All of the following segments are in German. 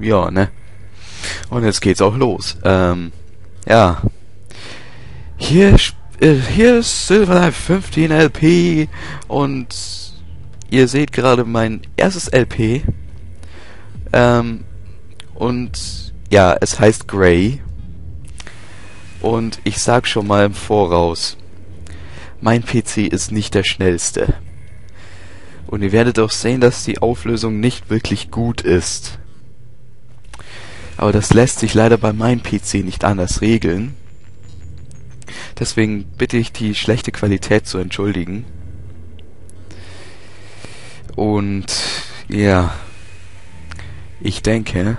Ja, ne? Und jetzt geht's auch los. Ja. Hier ist Silverlife 15 LP und ihr seht gerade mein erstes LP. Und ja, es heißt Grey. Und ich sag schon mal im Voraus, mein PC ist nicht der schnellste. Und ihr werdet auch sehen, dass die Auflösung nicht wirklich gut ist. Aber das lässt sich leider bei meinem PC nicht anders regeln. Deswegen bitte ich, die schlechte Qualität zu entschuldigen. Und ja, ich denke,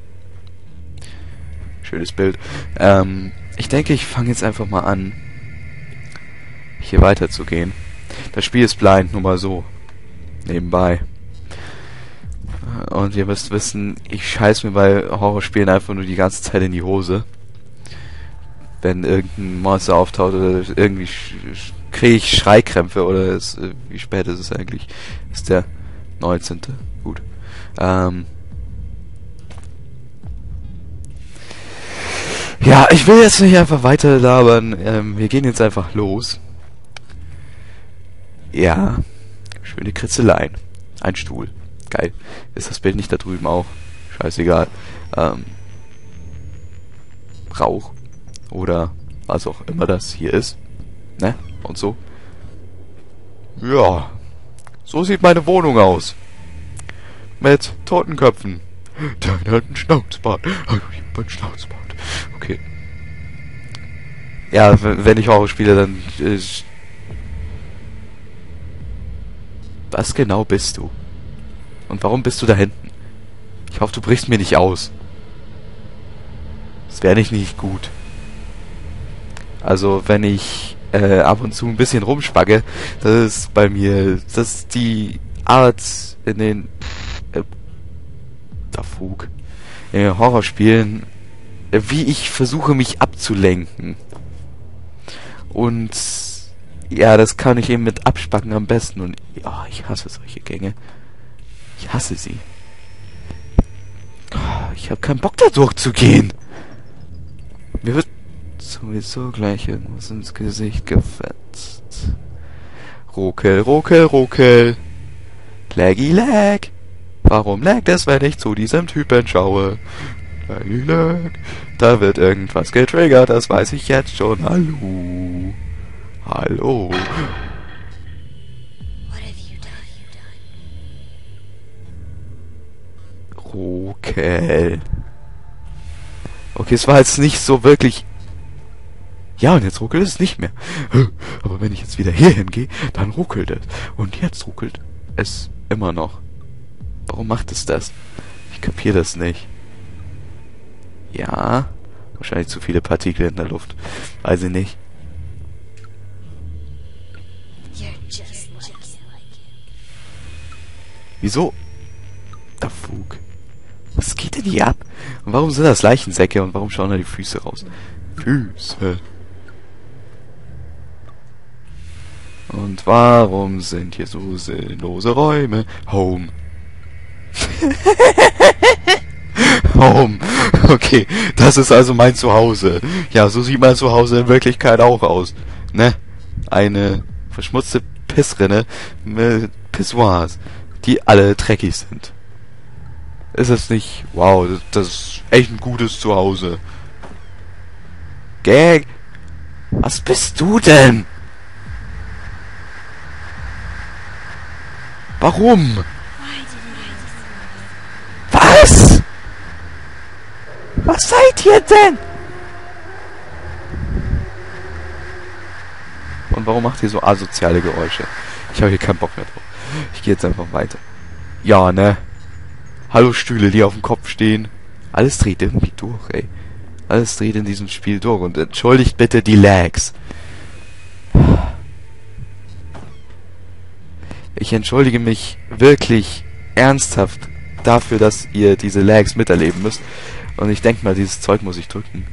schönes Bild, ich denke, ich fange jetzt einfach mal an, hier weiterzugehen. Das Spiel ist blind, nur mal so, nebenbei. Und ihr müsst wissen, ich scheiß mir bei Horrorspielen einfach nur die ganze Zeit in die Hose. Wenn irgendein Monster auftaucht oder irgendwie kriege ich Schreikrämpfe oder wie spät ist es eigentlich? Ist der 19. Gut. Ja, ich will jetzt nicht einfach weiter labern. Wir gehen jetzt einfach los. Ja, schöne Kritzeleien. Ein Stuhl. Geil. Ist das Bild nicht da drüben auch? Scheißegal. Rauch. Oder was auch immer das hier ist. Ne? Und so. Ja. So sieht meine Wohnung aus. Mit Totenköpfen. Der hat einen Schnauzbart. Ich hab einen Schnauzbart. Okay. Ja, wenn ich Horror spiele, dann... Was genau bist du? Und warum bist du da hinten? Ich hoffe, du brichst mir nicht aus. Das wäre nicht gut. Also, wenn ich ab und zu ein bisschen rumspacke, das ist bei mir... Das ist die Art in den... in den Horrorspielen, wie ich versuche, mich abzulenken. Und ja, das kann ich eben mit Abspacken am besten. Und ja, ich hasse solche Gänge. Ich hasse sie. Ich habe keinen Bock, da durchzugehen. Mir wird sowieso gleich irgendwas ins Gesicht gefetzt. Ruckel, ruckel, ruckel. Laggy, lag. Warum laggt es, wenn ich zu diesem Typen schaue? Laggy, lag. Da wird irgendwas getriggert, das weiß ich jetzt schon. Hallo. Hallo. Ruckel. Okay, es war jetzt nicht so wirklich... Ja, und jetzt ruckelt es nicht mehr. Aber wenn ich jetzt wieder hier hingehe, dann ruckelt es. Und jetzt ruckelt es immer noch. Warum macht es das? Ich kapiere das nicht. Ja, wahrscheinlich zu viele Partikel in der Luft. Weiß ich nicht. Wieso? Da Fug. Was geht denn hier ab? Und warum sind das Leichensäcke und warum schauen da die Füße raus? Füße. Und warum sind hier so sinnlose Räume? Home. Home. Okay, das ist also mein Zuhause. Ja, so sieht mein Zuhause in Wirklichkeit auch aus. Ne? Eine verschmutzte Pissrinne mit Pissoirs, die alle dreckig sind. Ist das nicht... Wow, das ist echt ein gutes Zuhause. Gag. Was bist du denn? Warum? Was? Was seid ihr denn? Und warum macht ihr so asoziale Geräusche? Ich habe hier keinen Bock mehr drauf. Ich gehe jetzt einfach weiter. Ja, ne? Hallo Stühle, die auf dem Kopf stehen. Alles dreht irgendwie durch, ey. Alles dreht in diesem Spiel durch. Und entschuldigt bitte die Lags. Ich entschuldige mich wirklich ernsthaft dafür, dass ihr diese Lags miterleben müsst. Und ich denke mal, dieses Zeug muss ich drücken.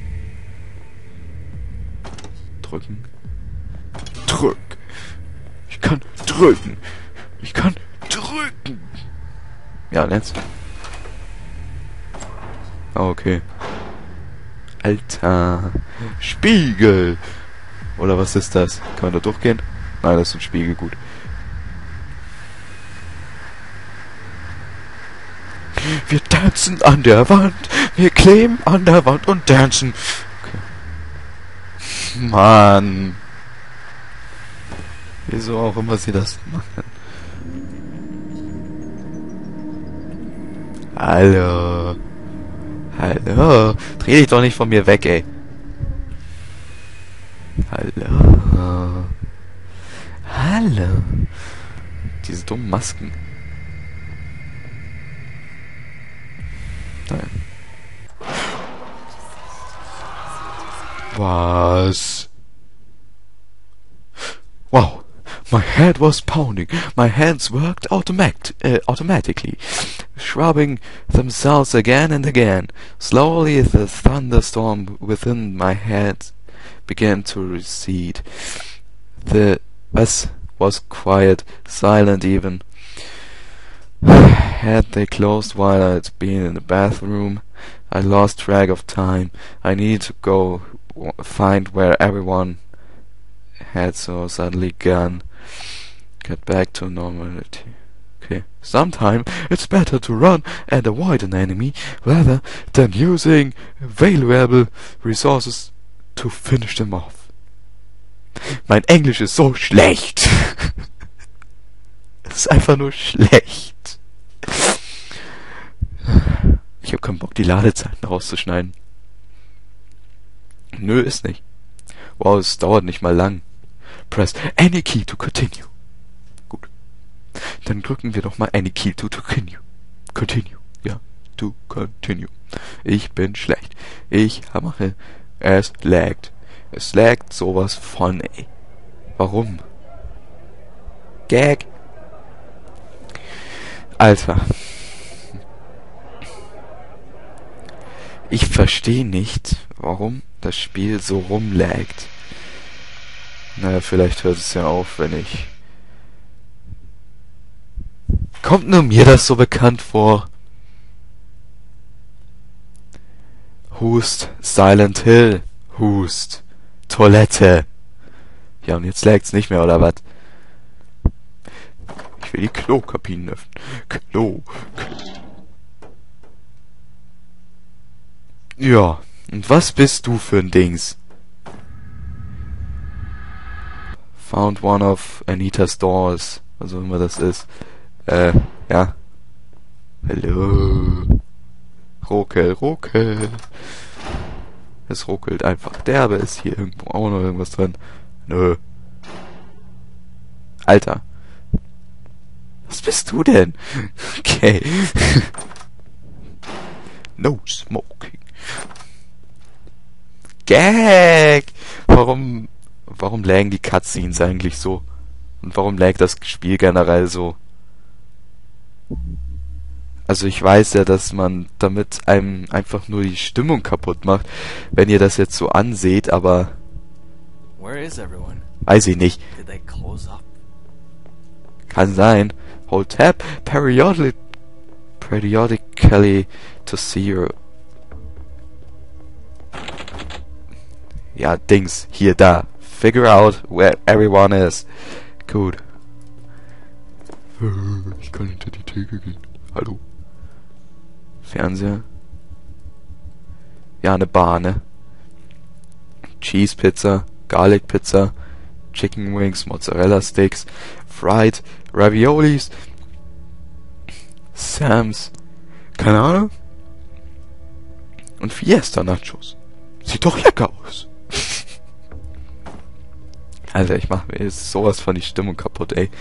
Drücken. Drück. Ich kann drücken. Ich kann drücken. Ja, und jetzt? Oh, okay. Alter. Spiegel! Oder was ist das? Kann man da durchgehen? Nein, das ist ein Spiegel, gut. Wir tanzen an der Wand. Wir kleben an der Wand und tanzen. Okay. Mann. Wieso auch immer sie das machen. Hallo. Hallo. Dreh dich doch nicht von mir weg, ey. Hallo. Hallo. Diese dummen Masken. Nein. Was? Wow. My head was pounding. My hands worked automatically, shrubbing themselves again and again. Slowly the thunderstorm within my head began to recede. The earth was quiet, silent even. Had they closed while I'd been in the bathroom, I lost track of time. I needed to go find where everyone had so suddenly gone. Get back to normality. Okay. Sometimes it's better to run and avoid an enemy rather than using valuable resources to finish them off. Mein Englisch ist so schlecht. Es ist einfach nur schlecht. Ich hab keinen Bock, die Ladezeiten rauszuschneiden. Nö, ist nicht. Wow, es dauert nicht mal lang. Press any key to continue. Gut. Dann drücken wir doch mal any key to continue. Continue. Ja, to continue. Ich bin schlecht. Ich mache... Es laggt. Es laggt sowas von, ey. Warum? Gag. Alter. Ich verstehe nicht, warum das Spiel so rumlaggt. Naja, vielleicht hört es ja auf, wenn ich... Kommt nur mir das so bekannt vor? Hust, Silent Hill, Hust, Toilette. Ja, und jetzt lagt's nicht mehr, oder was? Ich will die Klokabinen öffnen. Klo. Ja, und was bist du für ein Dings? Found one of Anita's doors. Also immer das ist. Ja. Hallo. Ruckel, ruckel. Es ruckelt einfach derbe. Ist hier irgendwo auch noch irgendwas drin? Nö. Alter. Was bist du denn? Okay. No smoking. Gag! Warum laggen die Cutscenes eigentlich so? Und warum laggt das Spiel generell so? Also ich weiß ja, dass man damit einem einfach nur die Stimmung kaputt macht, wenn ihr das jetzt so anseht, aber... Weiß ich nicht. Kann sein. Hold tab periodically to see your... Ja, Dings. Hier, da. Figure out where everyone is. Gut. Ich kann hinter die Theke gehen. Hallo. Fernseher. Ja, eine Bar, ne? Cheese Pizza, Garlic Pizza, Chicken Wings, Mozzarella Sticks, Fried Raviolis, Sam's, keine Ahnung. Und Fiesta Nachos. Sieht doch lecker aus. Alter, ich mach mir jetzt sowas von die Stimmung kaputt, ey.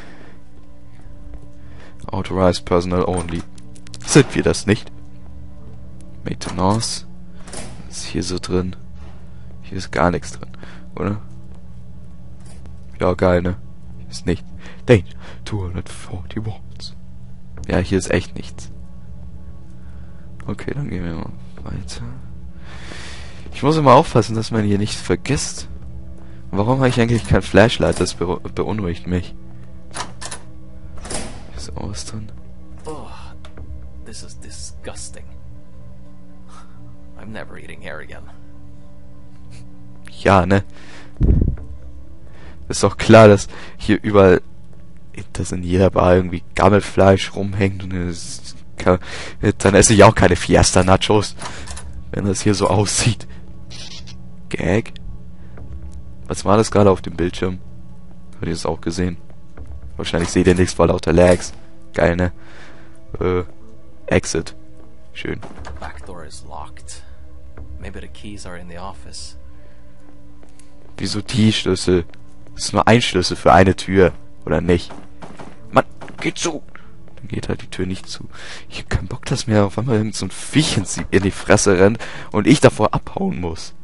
Authorized Personnel Only. Sind wir das nicht? Maintenance. Was ist hier so drin? Hier ist gar nichts drin, oder? Ja, geil, ne? Hier ist nichts. Danger, 240 Watts. Ja, hier ist echt nichts. Okay, dann gehen wir mal weiter. Ich muss immer aufpassen, dass man hier nichts vergisst. Warum habe ich eigentlich kein Flashlight? Das beunruhigt mich. Hier ist auch was drin. Oh, this is disgusting. I'm never eating here again. Ja, ne? Ist doch klar, dass hier überall, dass in jeder Bar irgendwie Gammelfleisch rumhängt und dann esse ich auch keine Fiesta-Nachos, wenn das hier so aussieht. Gag? Was war das gerade auf dem Bildschirm? Habt ihr das auch gesehen? Wahrscheinlich seht ihr nichts vor lauter Lags. Geil, ne? Exit. Schön. Back door is locked. Maybe the keys are in the office. Wieso die Schlüssel? Das ist nur ein Schlüssel für eine Tür, oder nicht? Mann, geht zu! Dann geht halt die Tür nicht zu. Ich hab keinen Bock, dass mir auf einmal irgend so ein Viech in die Fresse rennt und ich davor abhauen muss.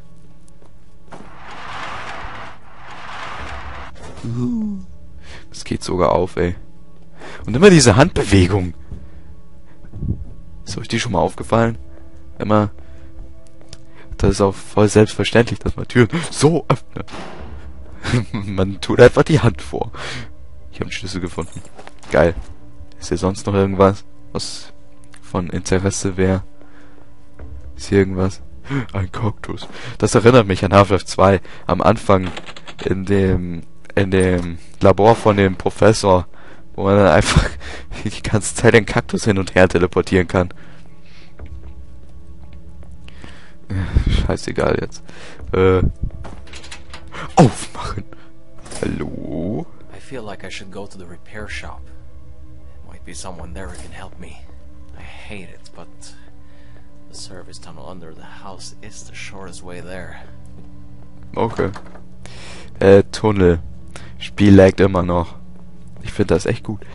Das geht sogar auf, ey. Und immer diese Handbewegung. Ist euch die schon mal aufgefallen? Immer. Das ist auch voll selbstverständlich, dass man Türen so öffnet. Man tut einfach die Hand vor. Ich habe einen Schlüssel gefunden. Geil. Ist hier sonst noch irgendwas, was von Interesse wäre? Ist hier irgendwas? Ein Kaktus. Das erinnert mich an Half-Life 2. Am Anfang in dem Labor von dem Professor, wo man dann einfach die ganze Zeit den Kaktus hin und her teleportieren kann. Scheißegal jetzt. Aufmachen. Hallo? I feel like I should go to the repair shop. Might be someone there who can help me. I hate it, but the service tunnel under the house is the shortest way there. Okay. Tunnel. Spiel laggt immer noch. Ich finde das echt gut.